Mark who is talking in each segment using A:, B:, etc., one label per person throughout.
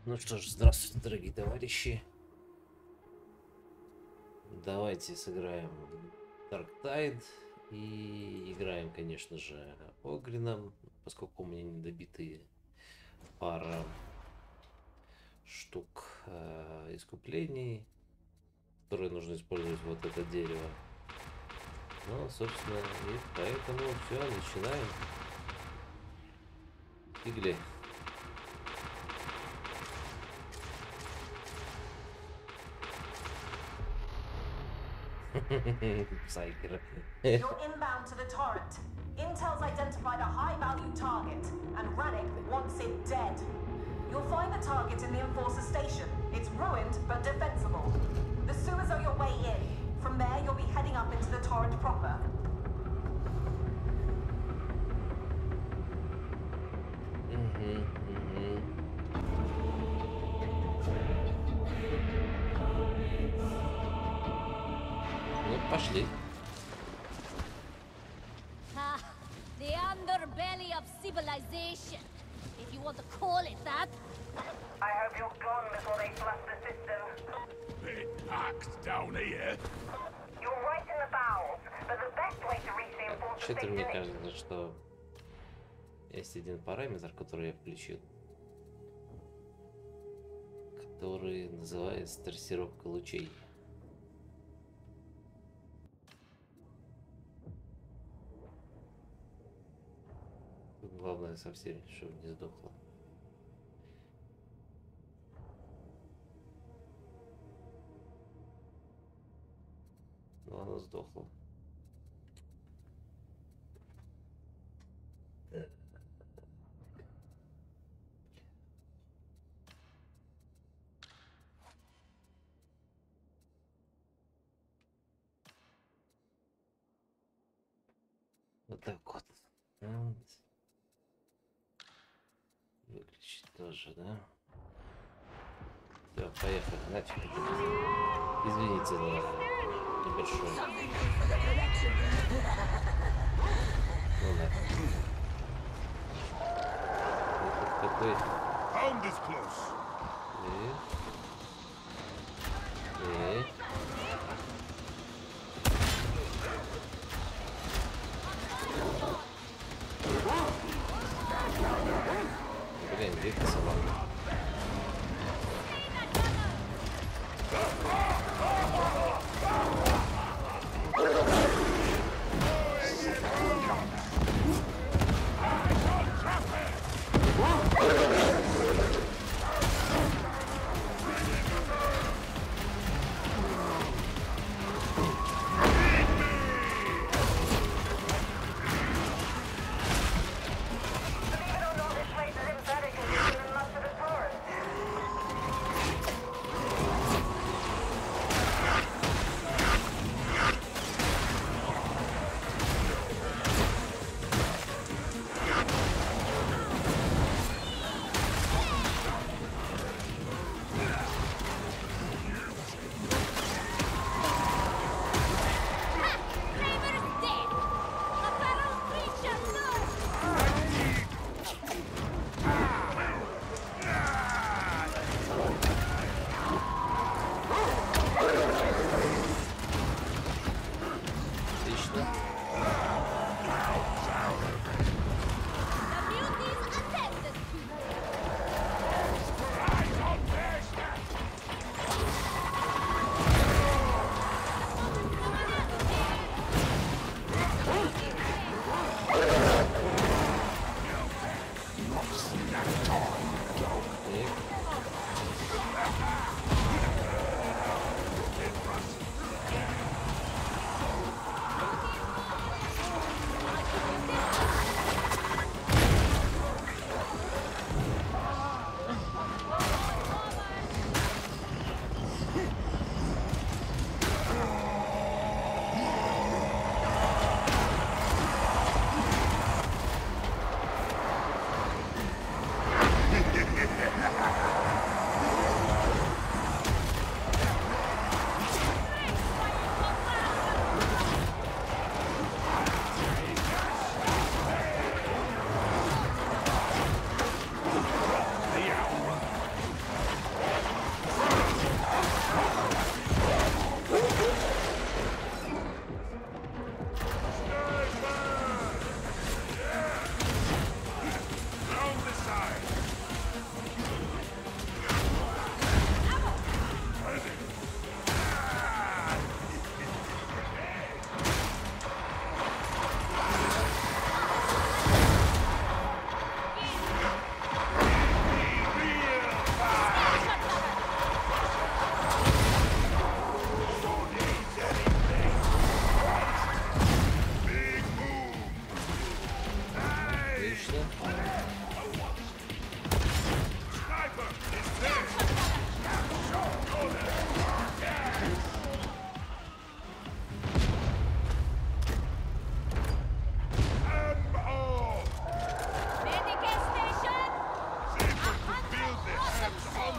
A: Ну что ж, здравствуйте, дорогие товарищи. Давайте сыграем Dark Tide. И играем, конечно же, Огрином, поскольку у меня недобитые пара штук искуплений, которые нужно использовать вот это дерево. Ну, собственно, и поэтому все, начинаем. Фигли. Psyker.
B: You're inbound to the torrent. Intel's identified a high-value target, and Rannick wants it dead. You'll find the target in the Enforcer station. It's ruined, but defensible. The sewers are your way in. From there, you'll be heading up into the torrent proper.
A: Ну, пошли.
C: The underbelly of civilization, if you want to call it that.
B: I hope you're gone before they flush the system.
D: Bit packed down here.
B: You're right in the bowels, but the best way to reach the Enforcer
A: Что-то мне
B: station is...
A: кажется, что есть один параметр, который я включил, который называется трассировка лучей. Главное совсем, чтобы не сдохло. Но оно сдохло. Вот так вот. Выключить тоже, да? Все, поехали, нафиг. Извините за небольшой. Ну да. Вот какой.
D: Hound is close.
A: Блин, где ты собака?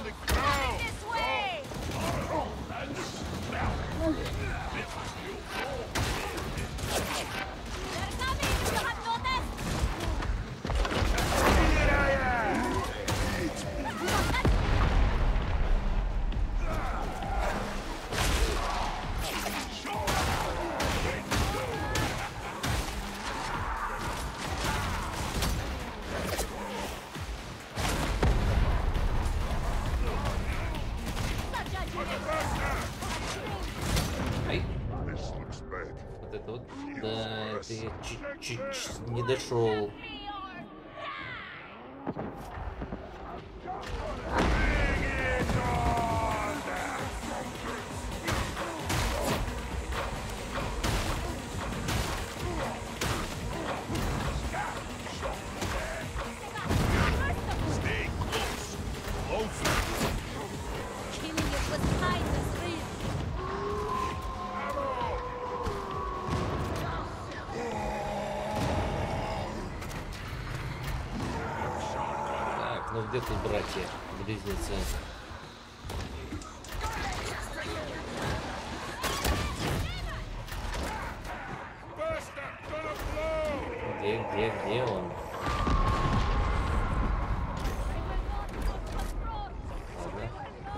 D: the ground!
C: This way! They're coming, you have noticed?
A: Ай,
D: This looks bad.
A: вот это вот. Да, это я чуть-чуть не дошел.
D: Stay close. Closer.
C: Killing it was kindness, really.
A: Так, ну где тут братья, близнецы?
D: Faster! Gonna blow!
A: Где он? Ладно.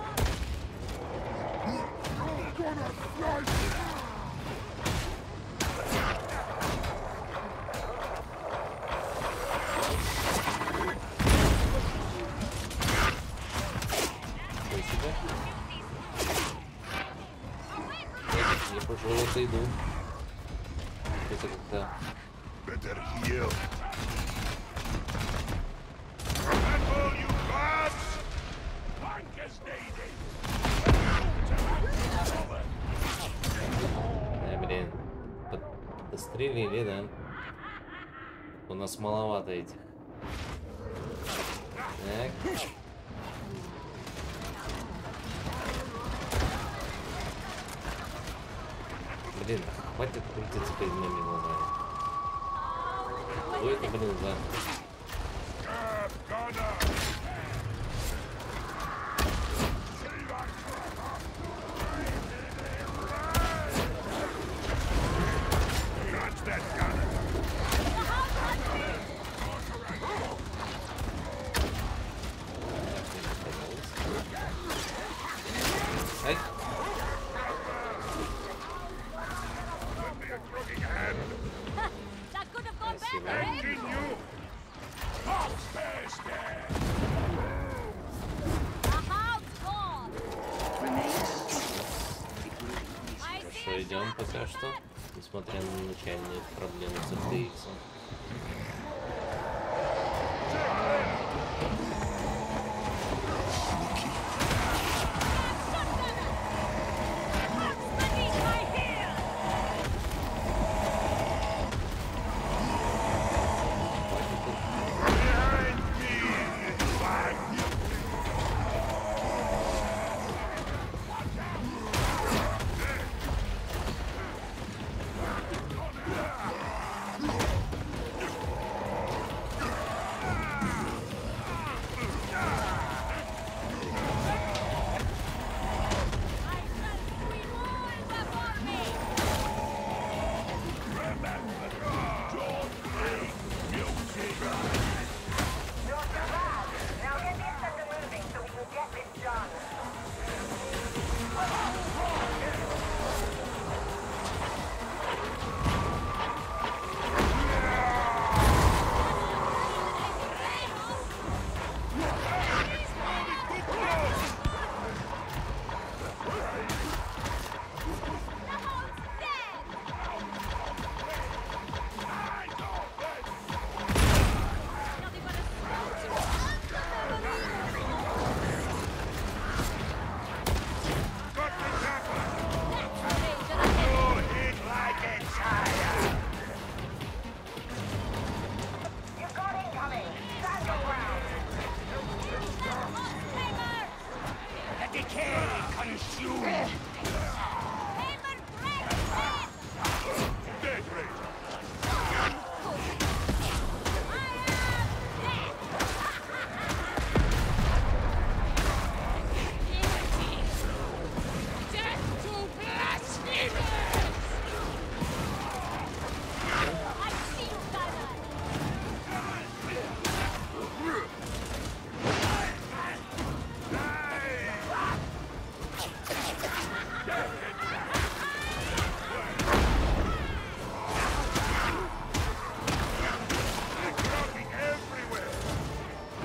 A: Спасибо. Я, пожалуй, отойду. Это как-то...
D: Better heal. Handle, you lads! Flank is needed.
A: Блин, подстрелили, да? У нас маловато этих. Так. Блин, хватит крутиться перед моими глазами. Что это, блин, за...
D: Catch that gun!
A: Ай!
D: Lend me a drugging hand.
C: That could have gone
A: Спасибо.
C: better, eh?
D: Continue! Upstairs there!
C: The hound's gone. I see
A: Хорошо, идем пока что, несмотря на начальные проблемы с FTX.
C: beneath my heel.
D: Behind me! Flag!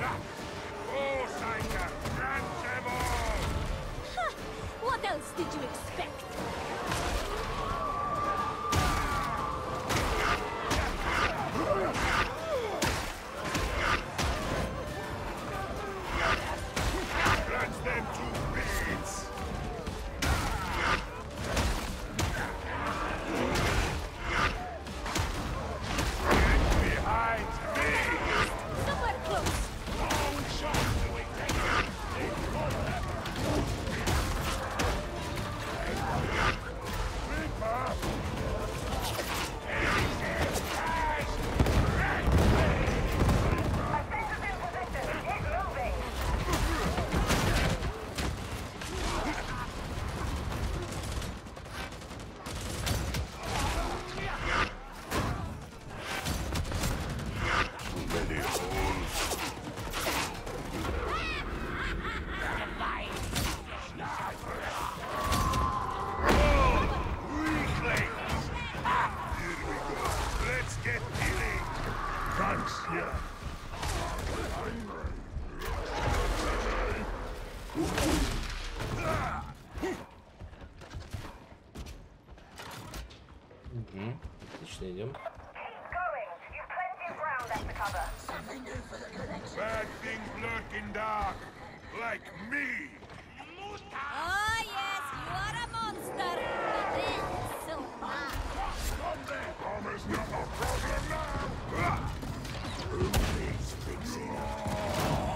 D: Forsaker, grant them all!
C: Ha! What else did you expect?
D: Grant them to bits! Get behind me!
C: Somewhere close.
D: Long shot till we take it! Reaper! Many holes. Weaklings! Here we go. Let's get dealing. Thanks, yeah.
A: Отлично, идем.
B: Going. You've plenty of ground left to cover.
D: Bad things lurk in dark, like me.
C: Oh, yes, you are a monster. But then, so much.
D: Armor's not a problem now. Who needs fixing?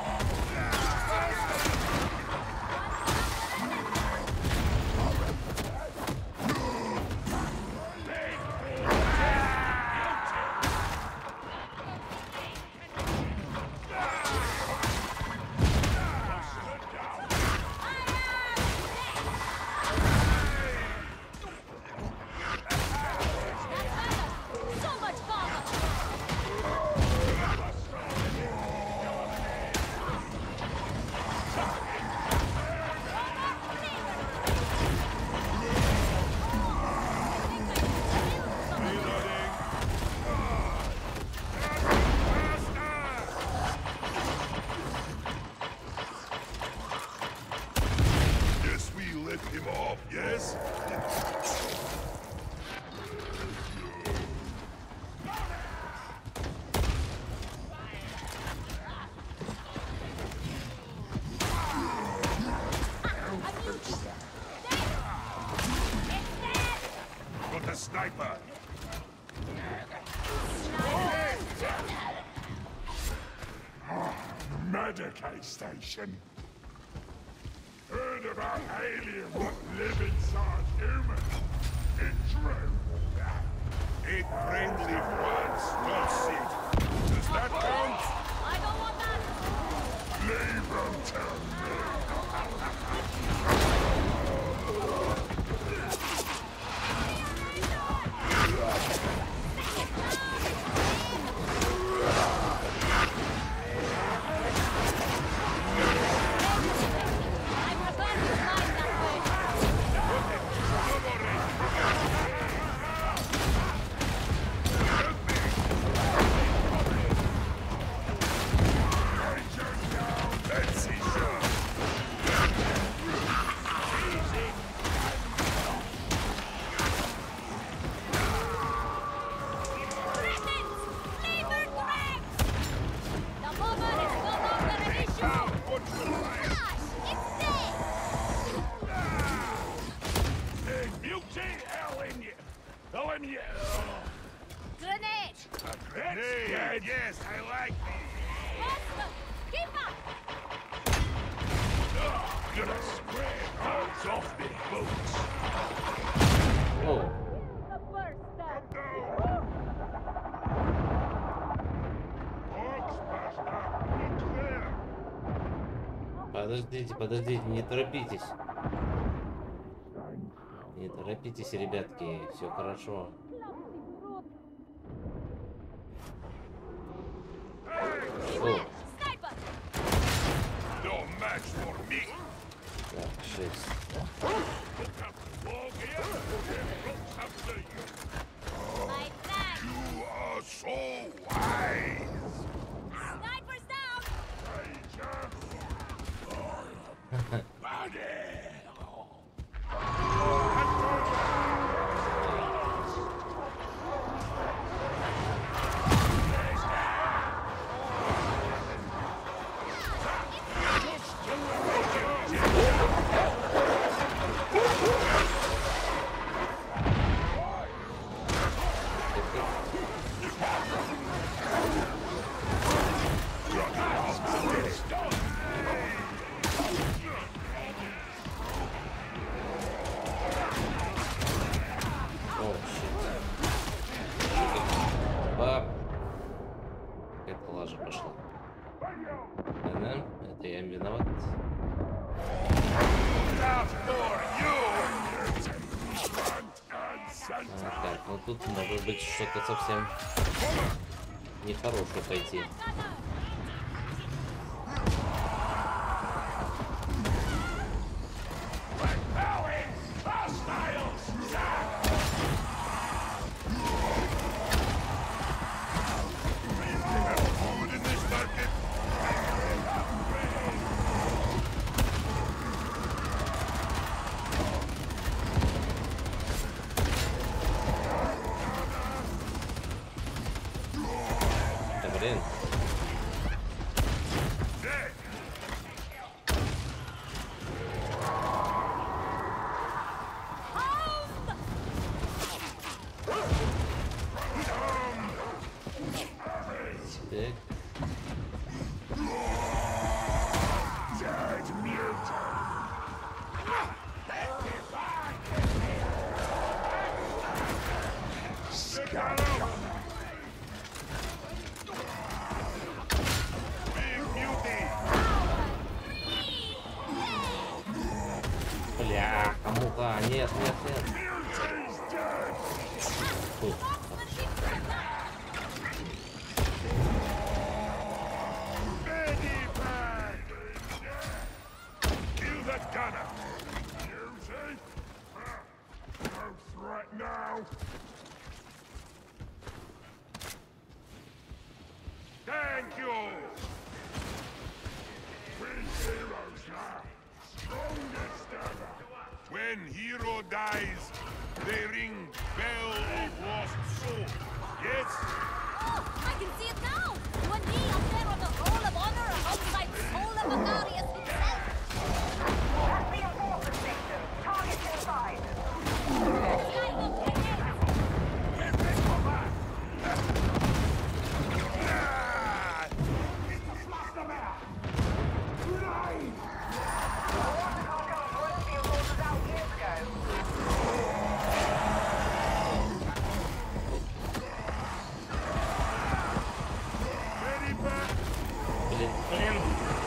C: So much power.
D: Yes, we let him off, yes? Got a sniper. Medicaid station. Heard about aliens that live inside humans. It's true. Eat friendly once, don't sit. Does that count?
C: I don't want that.
D: Leave them to me.
C: I prefer to fight that way.
D: Let's see, sure.
C: Cretins! Flavor Dregs! The bomber is no longer an issue.
D: What's the plan?
C: Gosh, it's dead.
D: There's beauty hell in you. Hell in you.
C: Grenade!
D: A grenade. Yes, I like these.
C: Monster! Keep up!
D: Gonna spread hearts off the boots.
A: О,
C: The burster!
A: подождите, не торопитесь. Не торопитесь, ребятки, все хорошо. О,
C: Sniper!
D: No match for me.
A: так, 6.
C: My plan!
D: You are so wise.
C: Sniper's down!
A: Какая-то лажа пошла. Ага, это я виноват. Так, ну тут может быть что-то совсем нехорошее пойти. Блин. Бля, кому-то. Нет, нет, нет. Фу.
D: Thank you! We're heroes now. Strongest ever. When hero dies, they ring Bell of Lost Soul. Yes?
C: Oh, I can see it now! One knee up there on the Roll of Honor alongside Soul of Macarius himself!
B: That's the enforcer station. Target's inside.
A: Блин.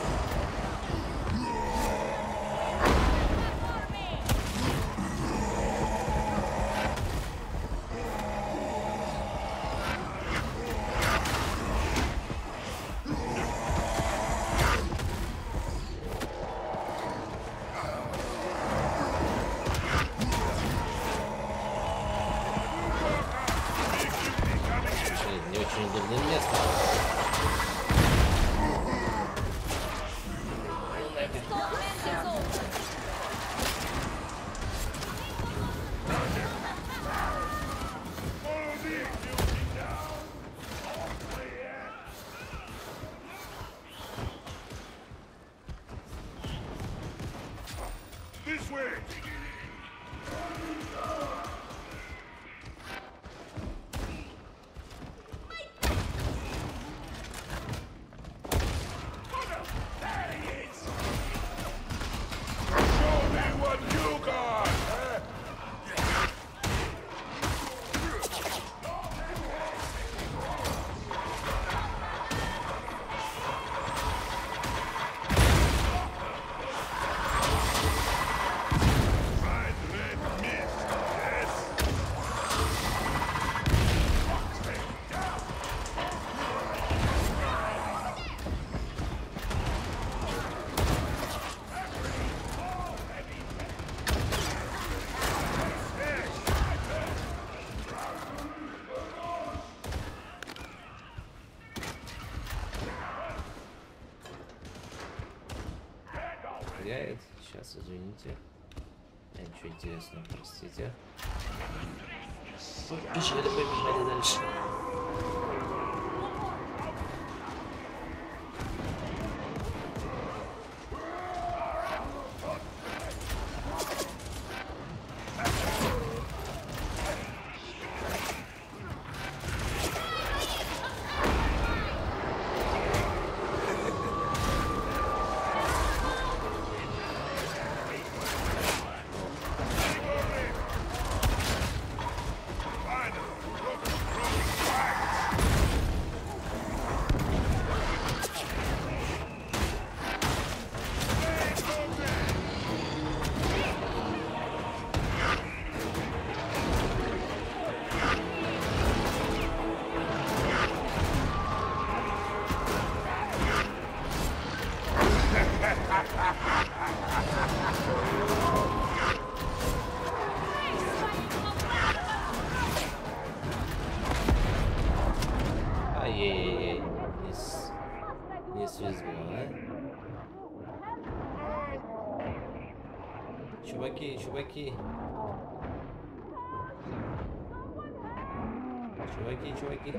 A: Не очень удобное место.
D: This way!
A: стреляет. Сейчас, извините. Ничего интересного, простите. Побежали дальше. Ай-яй-яй-яй. Не свезло, а? Чуваки. Чуваки.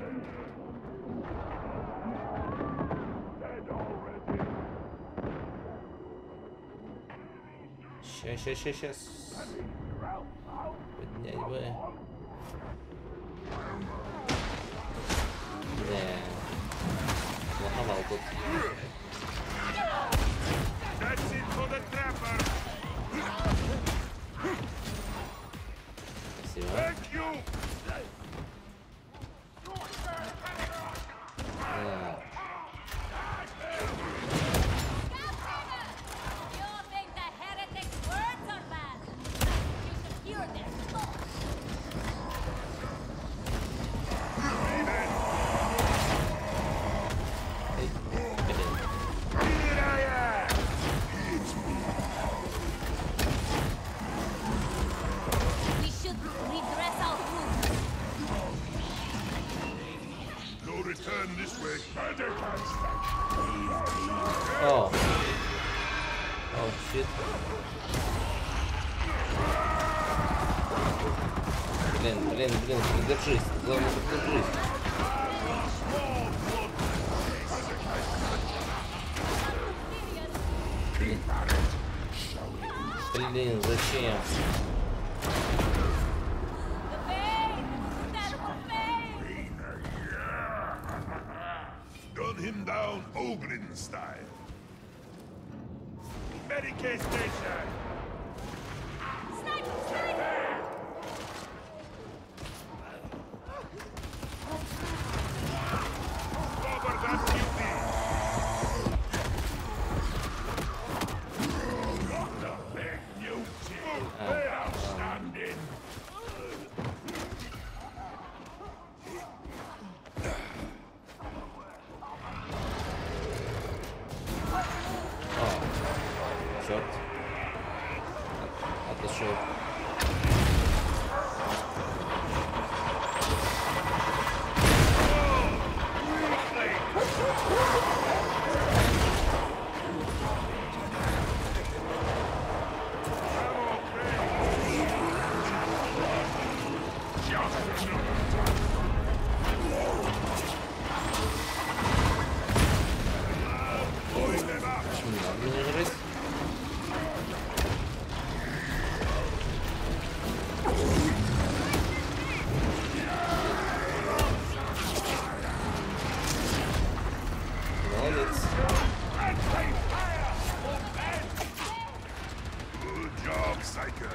A: Сейчас. Поднять бы. Да. Лоховал тут. Спасибо. Да. О, щит. Блин, держись. Главное, держись. Блин, зачем?
D: Gun him down Ogren style. Medicaid station.
C: Sniper!
D: Cover that beauty. The big beauty. They're outstanding.
A: Черт. Отошел.
D: Good job, Psycho.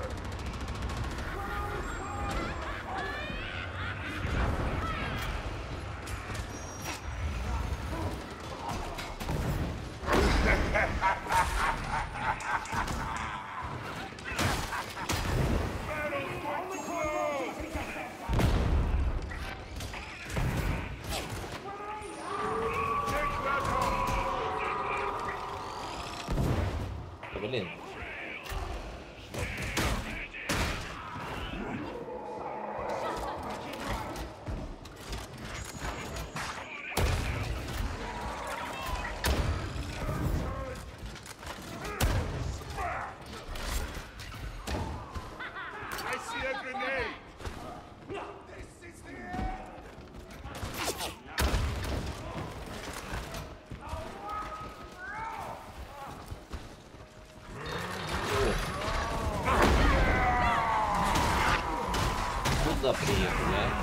A: Блин. сюда приехали, а?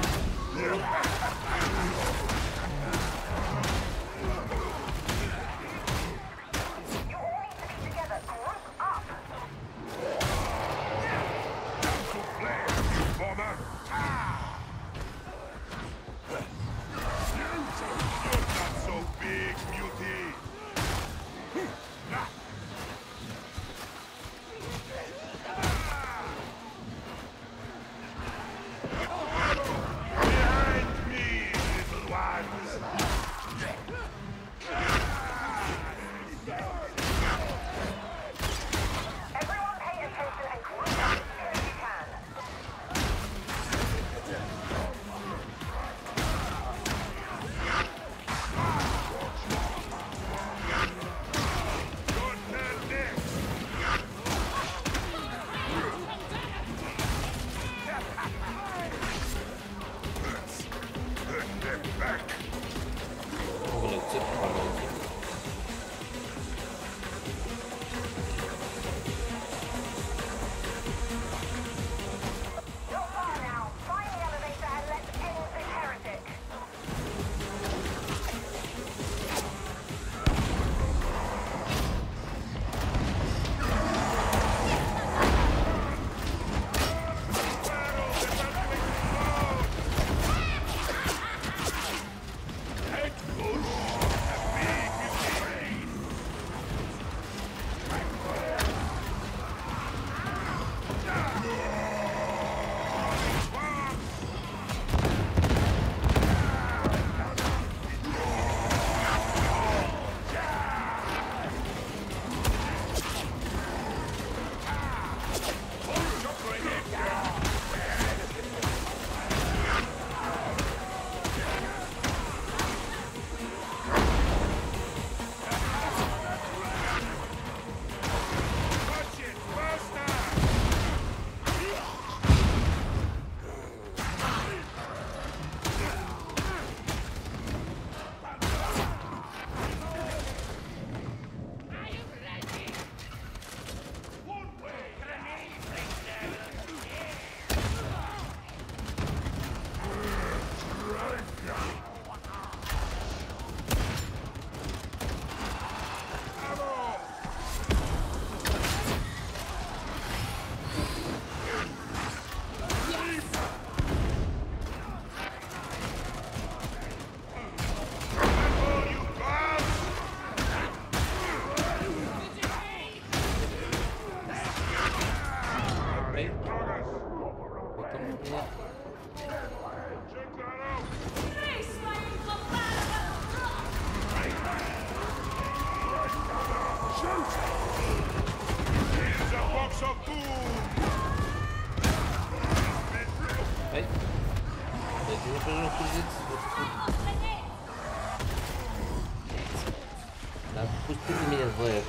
A: Отпустите меня, злая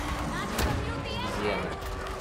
A: обезьяна.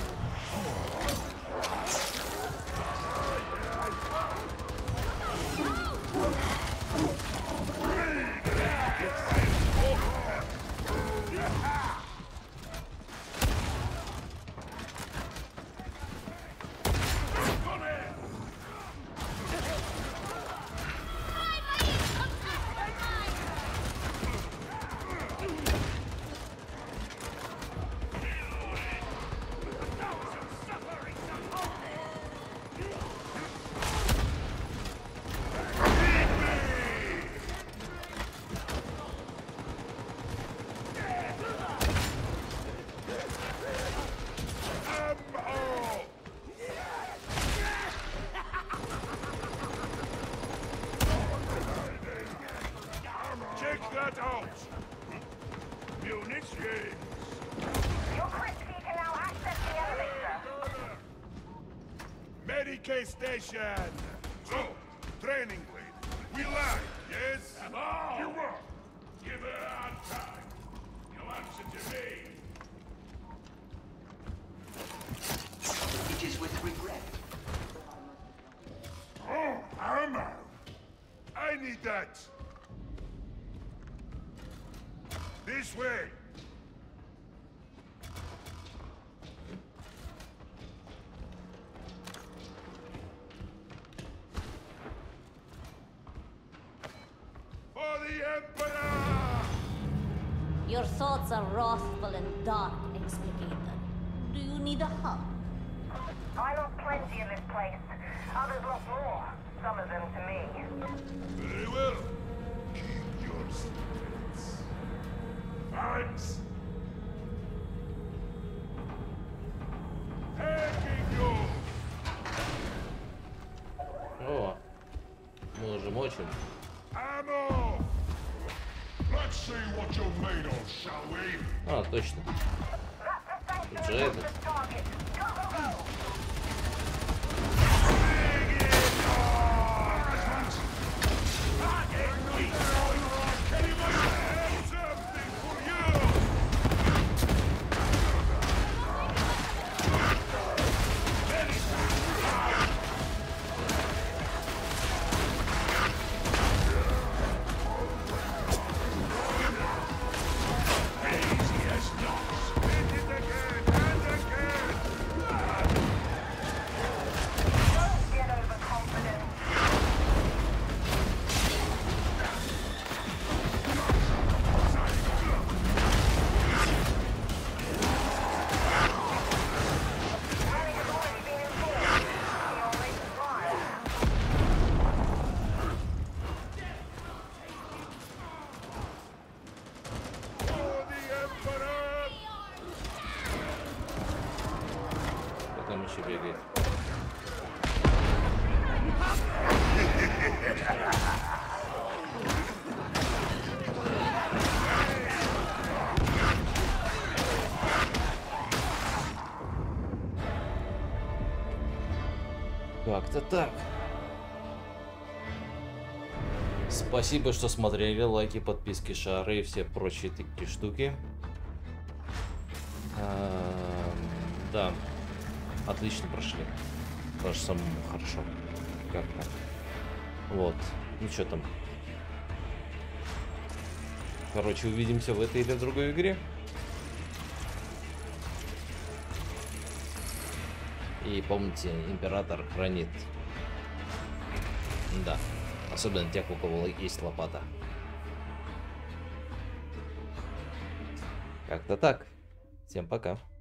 D: Medicaid station! So, training lady. We like, yes? No! You won't! Give her our time. No answer to me.
E: It is with regret.
D: Oh, ammo! I need that! This way!
C: What's a wrathful and dark explicator? Do you need a hug?
F: I lost plenty in this place. Others lost more. Some of them to me.
D: Very well. Keep your secrets. Thanks. Taking you.
A: О, мы уже мочим.
D: Ammo. Let's see what you're made of, shall we?
A: А, точно. Тут же этот.
F: Target. Go, go, go! Get overconfident. Running has already been informed. He always smiles.
D: For the Emperor!
A: Кто там еще бегает? Как-то так. Спасибо, что смотрели. Лайки, подписки, шары и все прочие такие штуки. Да, отлично прошли. Даже самому хорошо. Как-то. Вот. Ну что там? Короче, увидимся в этой или в другой игре. И помните, император хранит. Да. Особенно тех, у кого есть лопата. Как-то так. Всем пока.